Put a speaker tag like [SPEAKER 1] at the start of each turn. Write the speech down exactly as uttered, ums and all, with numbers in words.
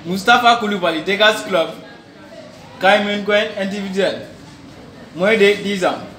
[SPEAKER 1] Mustafa Koulibaly, Degas Club, Kaimun Gwen individuel, moins de dix ans.